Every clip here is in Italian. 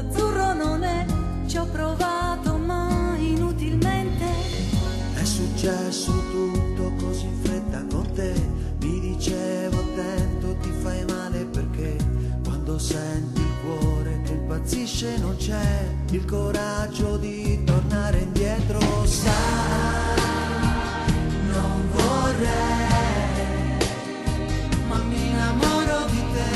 azzurro non è, ci ho provato ma inutilmente. È successo tutto così in fretta con te, mi dicevo attento ti fai male perché quando senti il cuore che impazzisce non c'è il coraggio di tornare indietro. Sai, non vorrei, ma mi innamoro di te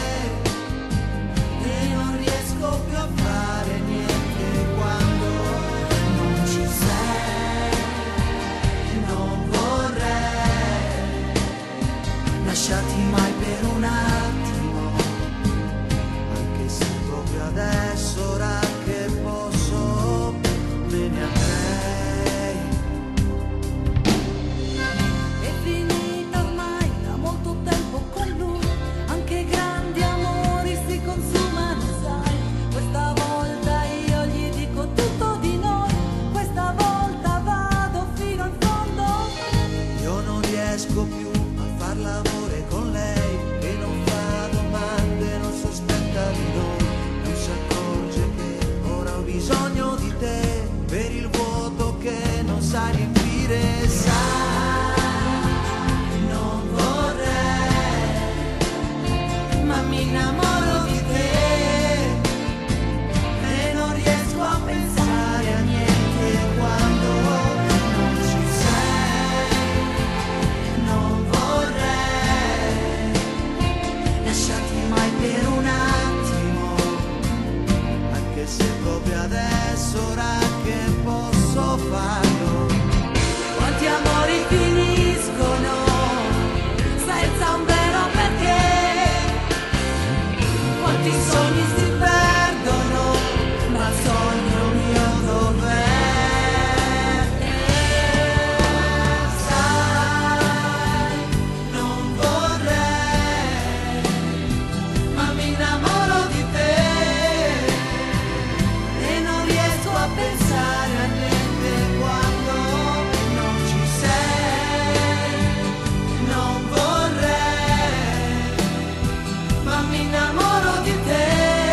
e non riesco più a fare niente quando non ci sei. Non vorrei lasciarti mai per un attimo, anche se proprio adesso ora che posso me ne andrei. È finita ormai da molto tempo con lui, anche grandi amori si consumano, sai. Questa volta io gli dico tutto di noi, questa volta vado fino in fondo. Io non riesco più a far l'amore con lei e non fa domande, non sospetta di noi, non si accorge che ora ho bisogno di te per il vuoto che non sa riempire. Sai, non vorrei, ma mi innamoro di te e non riesco a pensare a niente quando non ci sei. Non vorrei lasciarti mai per un attimo, anche se proprio adesso ora che posso farlo. Quanti amori finiscono senza un vero perché, quanti sogni si perdono, ma il sogno mio dov'è? Sai, non vorrei, ma mi innamoro di te e non riesco a pensare a niente quando non ci sei. Non vorrei, ma mi innamoro di te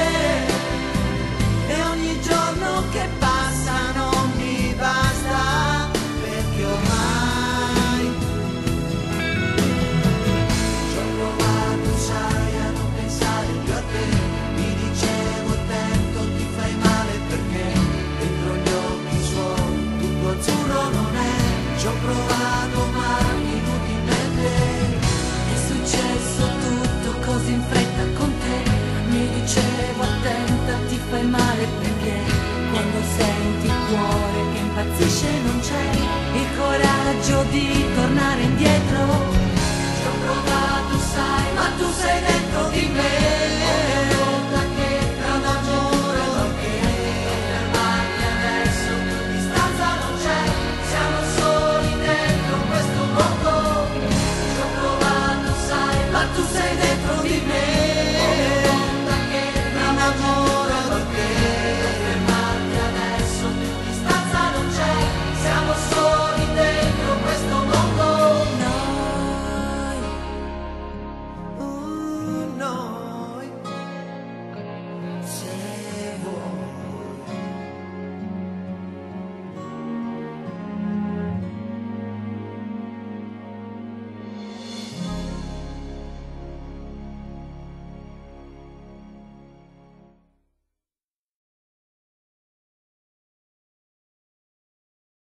e ogni giorno che passa non mi basta, perché ormai ci ho provato, sai, a non pensare più a te. Mi dicevo attento ti fai male perché dentro gli occhi suoi tutto azzurro non è. Ci ho provato ma inutilmente. È successo tutto così in fretta con te, mi dicevo attenta ti fai male perché quando senti il cuore che impazzisce non c'è il coraggio di tornare indietro. Ci ho provato, sai, ma tu sei dentro di me.